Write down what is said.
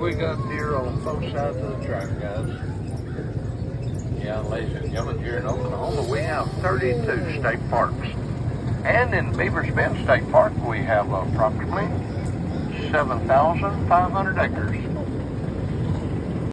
we got deer on both sides of the track, guys. Yeah, ladies and gentlemen, here in Oklahoma, we have 32 state parks. And in Beaver Bend State Park, we have approximately 7,500 acres.